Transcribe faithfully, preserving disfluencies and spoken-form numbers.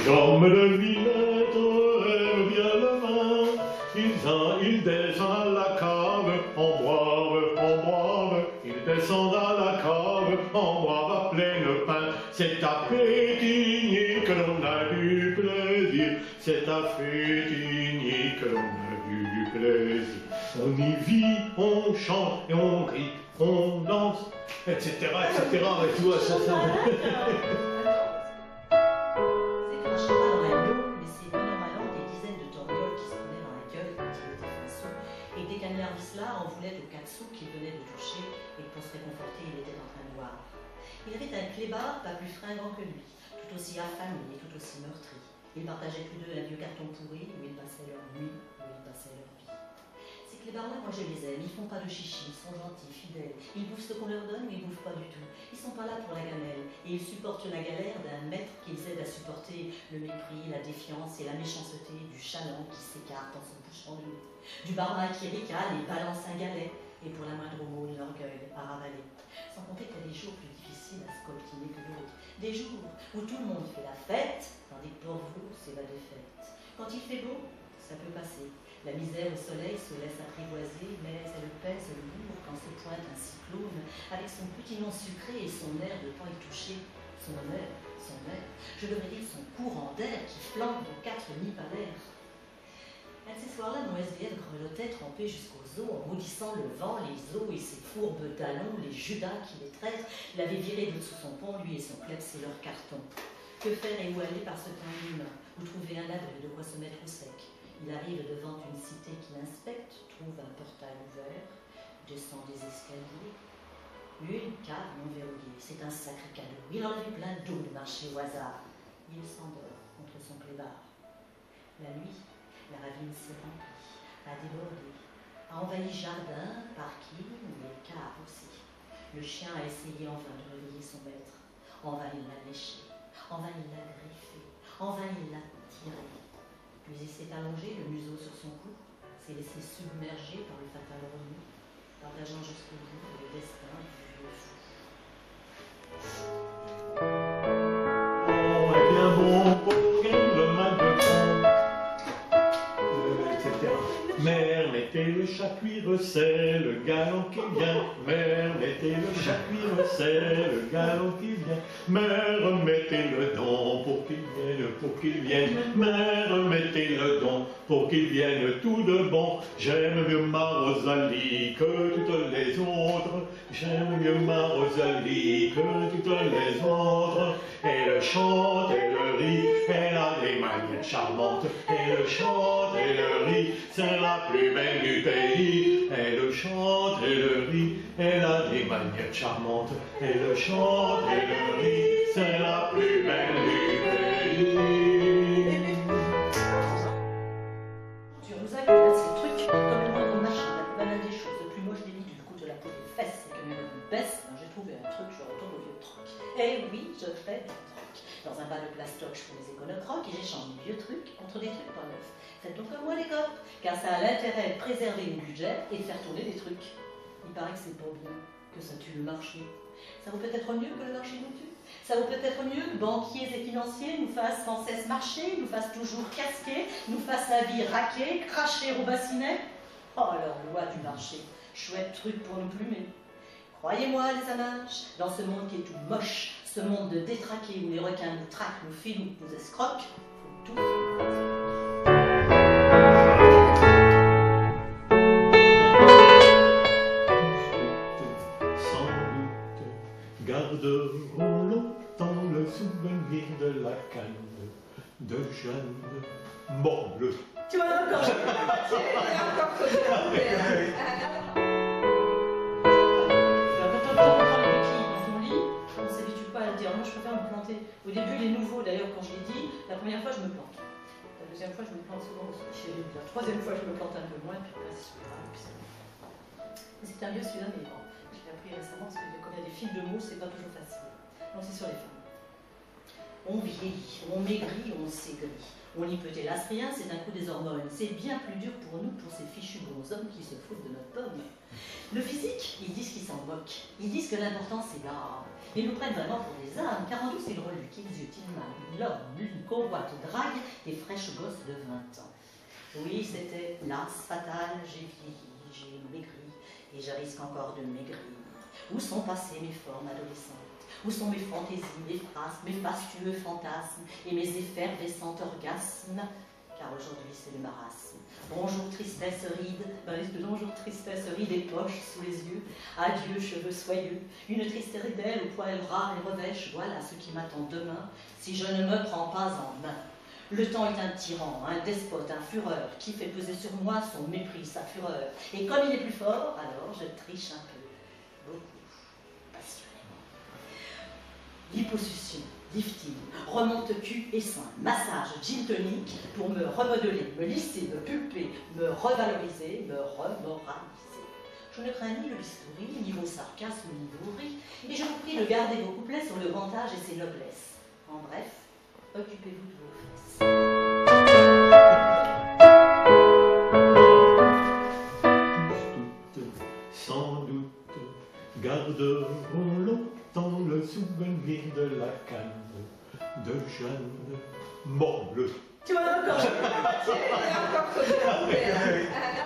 hommes de Villette rêvent bien le vin. Ils, en, ils descendent à la cave, en boivent, en boivent. Ils descendent à la cave, en boivent à pleine pain. C'est à Fétigny que l'on a du plaisir. C'est à Fétigny que l'on a du plaisir. On y vit, on chante et on rit, on danse, et cetera, et cetera. Et tout ça, ça. En voulait aux quatre sous qu'il venait de toucher et pour se réconforter, il était en train de boire. Il avait un clébard pas plus fringant que lui, tout aussi affamé et tout aussi meurtri. Ils partageaient tous deux un vieux carton pourri où ils passaient leur nuit, où ils passaient leur vie. Ces clébards-là, moi je les aime, ils font pas de chichi, ils sont gentils, fidèles, ils bouffent ce qu'on leur donne mais ils bouffent pas du tout. Ils sont pas là pour la gamelle et ils supportent la galère d'un maître qu'ils aident à supporter le mépris, la défiance et la méchanceté du chaland qui s'écarte en se bouchant de nez, du barman qui ricane et balance un galet et pour la moindre mot l'orgueil à ravaler. Sans compter qu'il y a des jours plus difficiles à scoltiner que d'autres, des jours où tout le monde fait la fête, tandis que pour vous c'est la défaite. Quand il fait beau, ça peut passer. La misère au soleil se laisse apprivoiser, mais elle pèse lourd quand se pointe un cyclone, avec son petit nom sucré et son air de temps y toucher, son air, son air, je devrais dire son courant d'air qui flanque vos quatre nids palaires. Un de ces soirs-là, mon S D F grelottait trempé jusqu'aux os, en maudissant le vent, les eaux et ses fourbes talons, les Judas qui les traitent, l'avaient viré de sous son pont, lui et son plebs et leur carton. Que faire et où aller par ce temps humain, où trouver un abri, de quoi se mettre au sec? Il arrive devant une cité qu'il inspecte, trouve un portail ouvert, descend des escaliers. Une cave non verrouillée, c'est un sacré cadeau. Il en a vu plein d'eau de marché au hasard. Il s'endort contre son clébard. La nuit, la ravine s'est remplie, a débordé, a envahi jardin, parking, mais cave aussi. Le chien a essayé en vain de réveiller son maître. En vain il l'a léché, en vain il l'a griffé, en vain il l'a tiré. Puis il s'est allongé, le museau sur son cou, s'est laissé submerger par le fatal remous, partageant jusqu'au bout le destin du vieux fou. On est bien bon pour le mal de fond, et cetera. Mère, mettez le chat cuire, c'est le galant qui vient. Mère, mettez le chat cuire, c'est le galant qui vient. Mère, mettez le don pour qu'il vienne, pour qu'il vienne. Mère, mettez le don pour qu'il vienne tout de bon. J'aime mieux ma Rosalie que toutes les autres. J'aime mieux ma Rosalie que toutes les autres. Elle chante, elle rit, elle a des manières charmantes. Elle chante, elle rit, c'est la plus belle du pays. Elle chante, elle rit, elle a des manières charmantes. Elle chante, elle rit, c'est la plus belle du pays. Tu nous as fait ces trucs comme le moindre machin, la plus banale des choses, le plus moche des lits, du coup de la peau des fesses, et que même une baisse, j'ai trouvé un truc, je retourne au vieux troc. Eh oui, je fais du troc. Dans un bar de plastoc, je fais des éconocrocs et j'échange des vieux trucs contre des trucs pas neufs. Faites donc comme moi les copes, car ça a l'intérêt de préserver le budget et de faire tourner des trucs. Il paraît que c'est pas bien, que ça tue le marché. Ça vaut peut-être mieux que le marché nous tue. Ça vaut peut-être mieux que banquiers et financiers nous fassent sans cesse marcher, nous fassent toujours casquer, nous fassent la vie raquer, cracher au bassinet. Oh, leur loi du marché, chouette truc pour nous plumer. Croyez-moi les amages, dans ce monde qui est tout moche, ce monde de détraqués où les requins nous traquent, nous filent, nous escroquent, faut tout. Garderons longtemps le souvenir de la canne de Jeanne Morbleu. Tu vois encore, encore que on ne s'habitue pas à le dire. Moi, je préfère me planter. Au début, les nouveaux, d'ailleurs, quand je l'ai dit, la première fois, je me plante. La deuxième fois, je me plante souvent aussi. La troisième fois, je me plante un peu moins, puis après, c'est super. C'est un vieux celui-là, mais bon, je l'ai appris récemment parce que quand il y a des fils de mots, c'est pas toujours facile. Donc, c'est sur les femmes. On vieillit, on maigrit, on s'aigrit. On n'y peut hélas rien, c'est un coup des hormones. C'est bien plus dur pour nous, pour ces fichus bonshommes qui se foutent de notre pomme. Le physique, ils disent qu'ils s'en moquent. Ils disent que l'important c'est l'âme. Ils nous prennent vraiment pour des âmes, car en nous c'est le rôle du King's-Utile-Man, l'homme, une convoite drague des fraîches gosses de vingt ans. Oui, c'était l'as fatal, j'ai vieilli, j'ai maigri, et je risque encore de maigrir. Où sont passées mes formes adolescentes? Où sont mes fantaisies, mes phrases, mes fastueux fantasmes et mes effervescents orgasmes? Car aujourd'hui c'est le marasme. Bonjour tristesse ride, bonjour tristesse ride et poche sous les yeux. Adieu cheveux soyeux, une triste ridelle au poil ras et revêche. Voilà ce qui m'attend demain si je ne me prends pas en main. Le temps est un tyran, un despote, un fureur qui fait peser sur moi son mépris, sa fureur. Et comme il est plus fort, alors je triche un peu, beaucoup, passionnément. Liposuction, lifting, remonte cul et sein, massage, gin tonic pour me remodeler, me lisser, me pulper, me revaloriser, me remoraliser. Je ne crains ni le bistouri, ni vos sarcasmes, ni vos rires, et je vous prie de garder vos couplets sur le grand âge et ses noblesses. En bref, occupez-vous de vos fesses. Tous, sans doute, garderont longtemps le souvenir de la canne de Jeanne Morbleu. Tu vois encore, je vais pas et encore, je vais